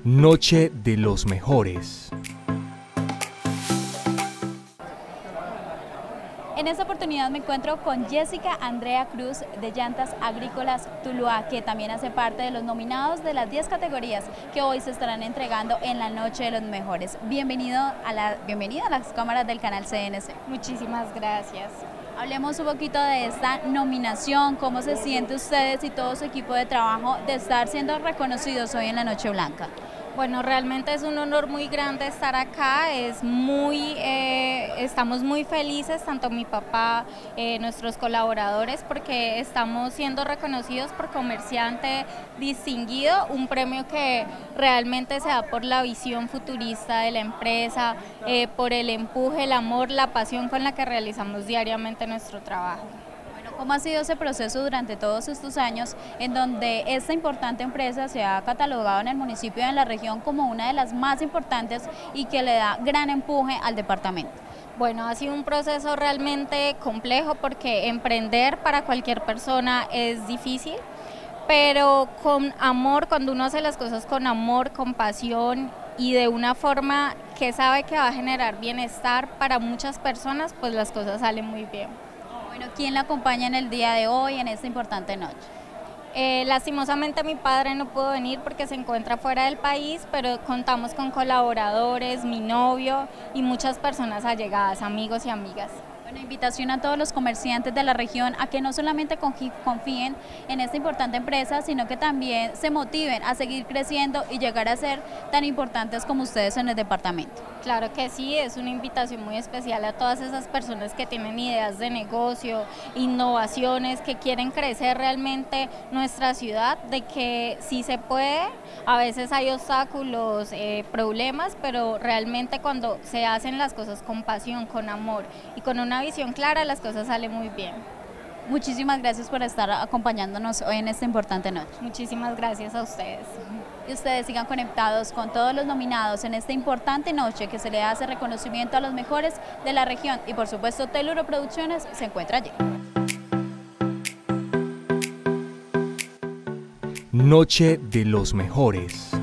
Noche de los mejores. En esta oportunidad me encuentro con Jessica Andrea Cruz de Llantas Agrícolas Tuluá, que también hace parte de los nominados de las 10 categorías que hoy se estarán entregando en la Noche de los Mejores. Bienvenida a las cámaras del canal CNC. Muchísimas gracias. Hablemos un poquito de esta nominación, cómo se siente ustedes y todo su equipo de trabajo de estar siendo reconocidos hoy en la Noche Blanca. Bueno, realmente es un honor muy grande estar acá, estamos muy felices, tanto mi papá, nuestros colaboradores, porque estamos siendo reconocidos por Comerciante Distinguido, un premio que realmente se da por la visión futurista de la empresa, por el empuje, el amor, la pasión con la que realizamos diariamente nuestro trabajo. ¿Cómo ha sido ese proceso durante todos estos años en donde esta importante empresa se ha catalogado en el municipio y en la región como una de las más importantes y que le da gran empuje al departamento? Bueno, ha sido un proceso realmente complejo porque emprender para cualquier persona es difícil, pero con amor, cuando uno hace las cosas con amor, con pasión y de una forma que sabe que va a generar bienestar para muchas personas, pues las cosas salen muy bien. Bueno, ¿quién la acompaña en el día de hoy, en esta importante noche? Lastimosamente mi padre no pudo venir porque se encuentra fuera del país, pero contamos con colaboradores, mi novio y muchas personas allegadas, amigos y amigas. Bueno, invitación a todos los comerciantes de la región a que no solamente confíen en esta importante empresa, sino que también se motiven a seguir creciendo y llegar a ser tan importantes como ustedes en el departamento. Claro que sí, es una invitación muy especial a todas esas personas que tienen ideas de negocio, innovaciones, que quieren crecer realmente nuestra ciudad, de que sí se puede, a veces hay obstáculos, problemas, pero realmente cuando se hacen las cosas con pasión, con amor y con una visión clara, las cosas salen muy bien. Muchísimas gracias por estar acompañándonos hoy en esta importante noche. Muchísimas gracias a ustedes. Y ustedes sigan conectados con todos los nominados en esta importante noche que se le hace reconocimiento a los mejores de la región y por supuesto Teluro Producciones se encuentra allí. Noche de los mejores.